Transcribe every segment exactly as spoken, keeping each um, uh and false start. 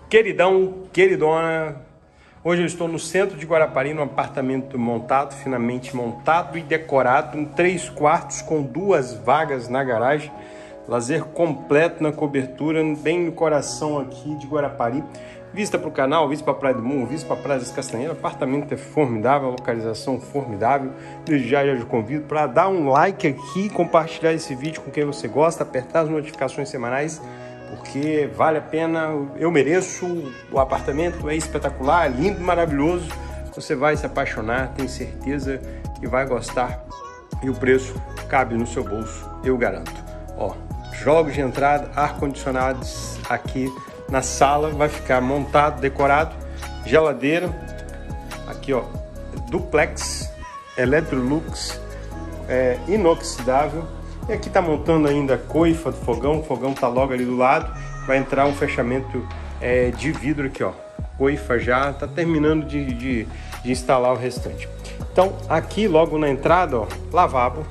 Queridão, queridona, hoje eu estou no centro de Guarapari, num apartamento montado, finamente montado e decorado, em três quartos com duas vagas na garagem, lazer completo na cobertura, bem no coração aqui de Guarapari. Vista para o canal, vista para a Praia do Morro, vista para a Praia das Castanheiras. O apartamento é formidável, a localização formidável. Desde já já te convido para dar um like aqui, compartilhar esse vídeo com quem você gosta, apertar as notificações semanais, porque vale a pena, eu mereço. O apartamento é espetacular, lindo, maravilhoso. Você vai se apaixonar, tenho certeza que vai gostar. E o preço cabe no seu bolso, eu garanto. Ó, jogos de entrada, ar-condicionados aqui na sala, vai ficar montado, decorado, geladeira, aqui ó, duplex, Electrolux, é, inoxidável. E aqui tá montando ainda a coifa do fogão, o fogão tá logo ali do lado, vai entrar um fechamento é, de vidro aqui ó, coifa já, tá terminando de, de, de instalar o restante. Então aqui logo na entrada ó, lavabo,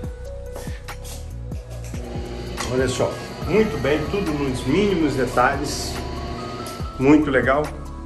olha só, muito bem, tudo nos mínimos detalhes. Muito legal,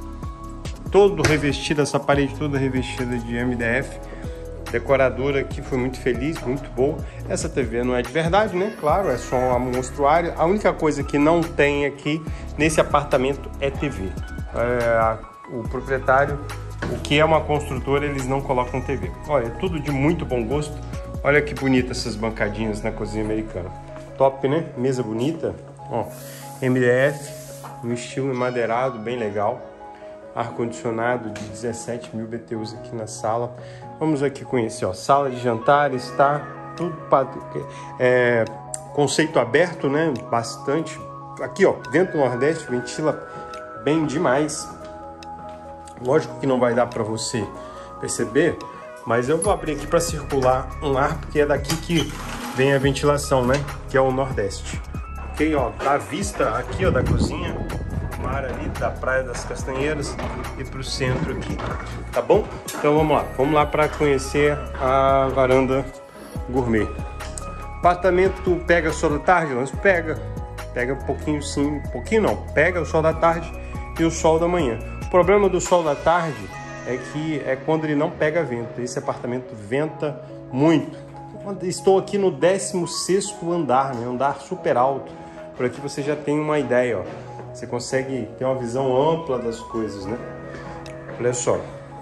todo revestido, essa parede toda revestida de M D F. Decoradora aqui foi muito feliz, muito boa. Essa T V não é de verdade, né? Claro, é só uma monstruária. A única coisa que não tem aqui nesse apartamento é T V. É, a, o proprietário, o que é uma construtora, eles não colocam T V. Olha, tudo de muito bom gosto. Olha que bonita essas bancadinhas na cozinha americana. Top, né? Mesa bonita. Ó, M D F, no estilo madeirado, bem legal. Ar-condicionado de dezessete mil B T Us aqui na sala. Vamos aqui conhecer, ó, sala de jantares, tá? Tudo para é, conceito aberto, né? Bastante. Aqui, ó, vento nordeste, ventila bem demais. Lógico que não vai dar para você perceber, mas eu vou abrir aqui para circular um ar, porque é daqui que vem a ventilação, né? Que é o nordeste. Ok, ó, dá vista aqui, ó, da cozinha. Mar ali da Praia das Castanheiras e para o centro aqui, tá bom? Então vamos lá, vamos lá para conhecer a varanda gourmet. Apartamento pega sol da tarde? Mas pega, pega um pouquinho sim, um pouquinho não, pega o sol da tarde e o sol da manhã. O problema do sol da tarde é que é quando ele não pega vento. Esse apartamento venta muito. Estou aqui no décimo sexto andar, né? Andar super alto. Por aqui você já tem uma ideia, ó. Você consegue ter uma visão ampla das coisas, né? Olha só.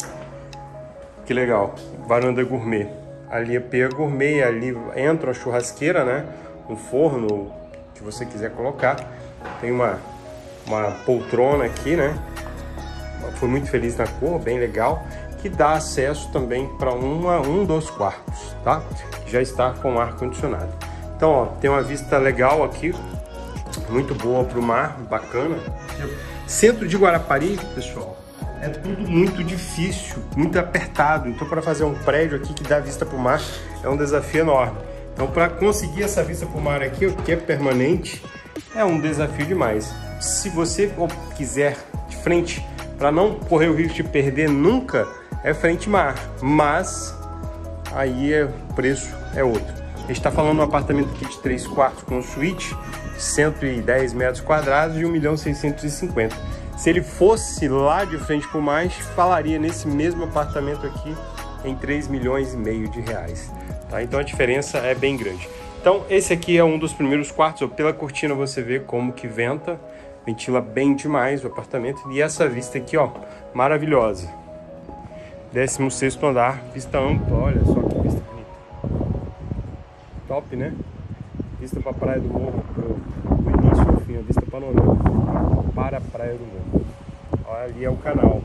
Que legal. Varanda gourmet. Ali é pia gourmet, ali entra a churrasqueira, né? Um forno que você quiser colocar. Tem uma, uma poltrona aqui, né? Fui muito feliz na cor, bem legal. Que dá acesso também para um dos quartos, tá? Já está com ar-condicionado. Então, ó, tem uma vista legal aqui. Muito boa para o mar, bacana. Centro de Guarapari, pessoal, é tudo muito difícil, muito apertado. Então, para fazer um prédio aqui que dá vista para o mar, é um desafio enorme. Então, para conseguir essa vista para o mar aqui, o que é permanente, é um desafio demais. Se você quiser de frente, para não correr o risco de perder nunca, é frente mar. Mas aí é, o preço é outro. A gente está falando de um apartamento aqui de três quartos com suíte, cento e dez metros quadrados e um milhão seiscentos e cinquenta. Se ele fosse lá de frente para o mar, falaria nesse mesmo apartamento aqui em três milhões e meio de reais. Tá? Então a diferença é bem grande. Então esse aqui é um dos primeiros quartos. Pela cortina você vê como que venta, ventila bem demais o apartamento. E essa vista aqui, ó, maravilhosa. décimo sexto andar, vista ampla, olha só que vista bonita. Top, né? Vista para a Praia do Morro, do início ao fim, a vista panorâmica para a Praia do Morro. Olha, ali é o canal.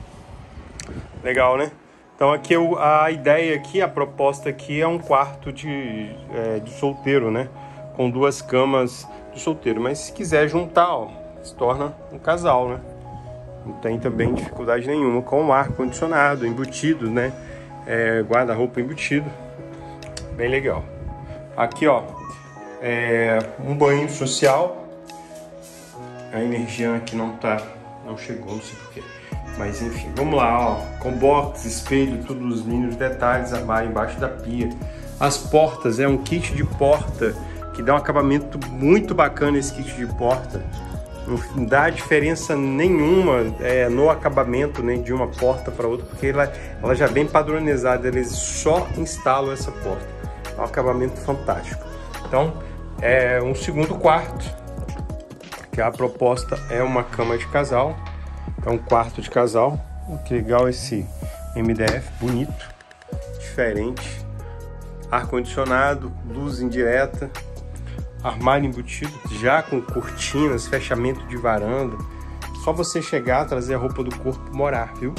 Legal, né? Então aqui eu, a ideia aqui, a proposta aqui é um quarto de, é, de solteiro, né? Com duas camas de solteiro. Mas se quiser juntar, ó, se torna um casal, né? Não tem também dificuldade nenhuma, com ar-condicionado, embutido, né? É, guarda-roupa embutido. Bem legal. Aqui, ó. É, um banho social. A energia aqui não tá, não chegou, não sei porquê. Mas enfim, vamos lá, ó. Com box, espelho, todos os mínimos detalhes, armário embaixo da pia. As portas, é um kit de porta que dá um acabamento muito bacana esse kit de porta. não dá diferença nenhuma é, no acabamento, nem de uma porta para outra, porque ela, ela já vem padronizada, eles só instalam essa porta. É um acabamento fantástico. Então, é um segundo quarto, que a proposta é uma cama de casal, é um quarto de casal. Que legal esse M D F, bonito, diferente, ar-condicionado, luz indireta, armário embutido, já com cortinas, fechamento de varanda. Só você chegar, trazer a roupa do corpo, morar, viu?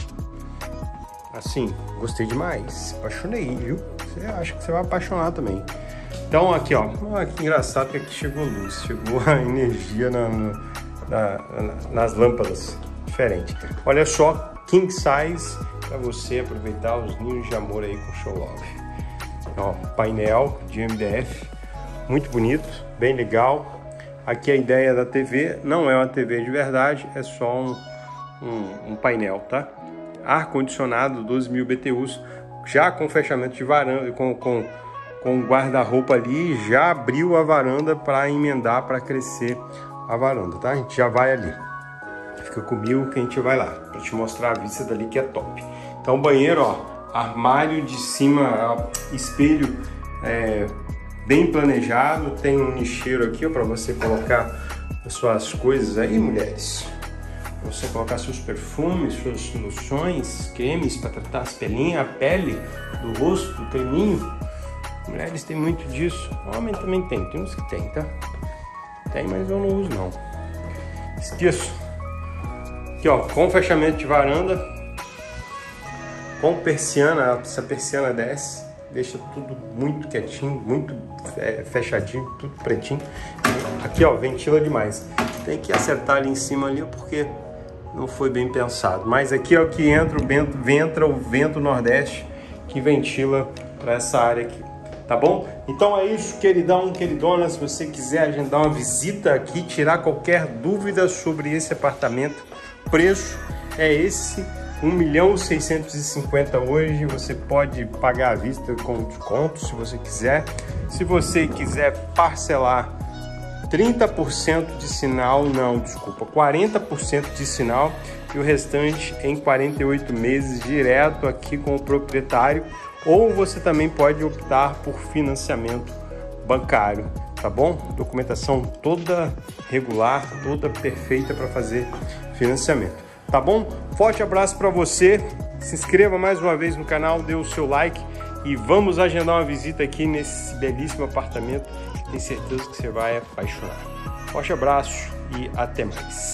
Assim, gostei demais, apaixonei, viu? Você acha que você vai apaixonar também. Então aqui, ó, olha que engraçado que aqui chegou luz, chegou a energia na, na, na, nas lâmpadas, diferente. Olha só, king size, para você aproveitar os ninhos de amor aí com Show Love. Ó, painel de M D F, muito bonito, bem legal. Aqui a ideia da T V, não é uma T V de verdade, é só um, um, um painel, tá? Ar-condicionado, doze mil B T Us, já com fechamento de varanda, com, com, com guarda-roupa ali, já abriu a varanda para emendar, para crescer a varanda, tá? A gente já vai ali. Fica comigo que a gente vai lá, para te mostrar a vista dali que é top. Então banheiro, ó, armário de cima, ó, espelho é, bem planejado, tem um nicheiro aqui para você colocar as suas coisas aí, mulheres. Pra você colocar seus perfumes, suas loções, cremes para tratar as pelinhas, a pele do rosto, do creminho. Mulheres tem muito disso, homem também tem, tem uns que tem, tá? Tem, mas eu não uso não. Esqueço. Aqui, ó, com fechamento de varanda, com persiana, essa persiana desce, deixa tudo muito quietinho, muito é, fechadinho, tudo pretinho. Aqui, ó, ventila demais. Tem que acertar ali em cima ali, porque não foi bem pensado. Mas aqui é o que entra o vento, entra o vento nordeste que ventila para essa área aqui. Tá bom? Então é isso, queridão, queridona. Se você quiser agendar uma visita aqui, tirar qualquer dúvida sobre esse apartamento, preço é esse, um milhão seiscentos e cinquenta hoje. Você pode pagar à vista com desconto se você quiser. Se você quiser parcelar trinta por cento de sinal, não, desculpa, quarenta por cento de sinal e o restante em quarenta e oito meses direto aqui com o proprietário, ou você também pode optar por financiamento bancário, tá bom? Documentação toda regular, toda perfeita para fazer financiamento, tá bom? Forte abraço para você, se inscreva mais uma vez no canal, dê o seu like e vamos agendar uma visita aqui nesse belíssimo apartamento. Tenho certeza que você vai apaixonar. Forte abraço e até mais.